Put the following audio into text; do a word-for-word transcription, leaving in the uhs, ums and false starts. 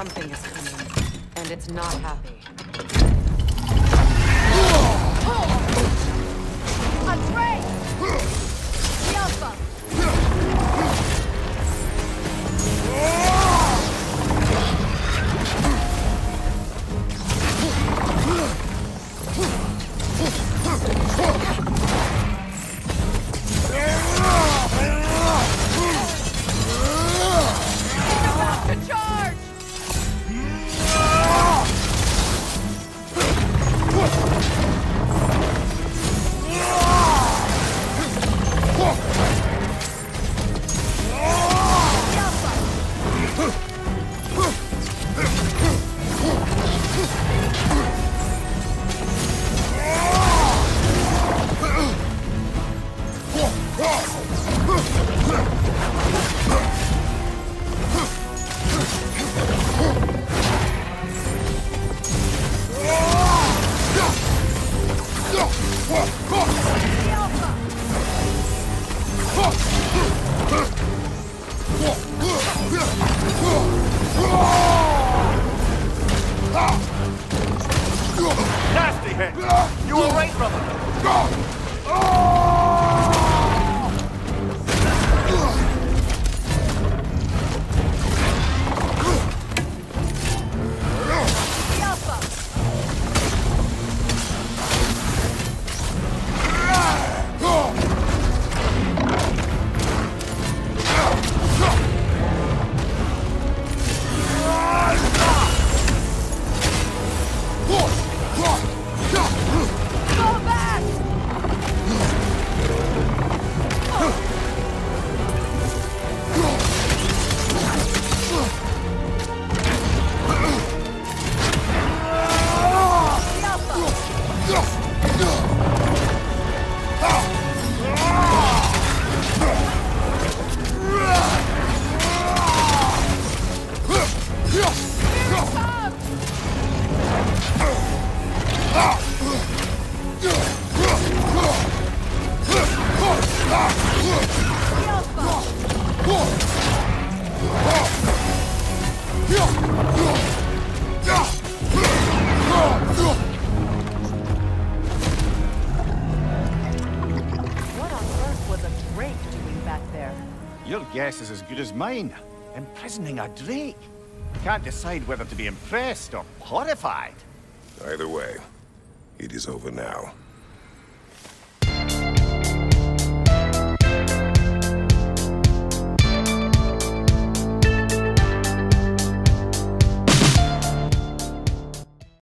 Something is coming, and it's not happy. A Drake! The Alpha! About to charge! Nasty hit! You alright, brother? The Alpha! Go back! The Alpha! Here it comes! The Alpha! What on earth was a Drake doing back there? Your guess is as good as mine. Imprisoning a Drake. Can't decide whether to be impressed or horrified. Either way, it is over now.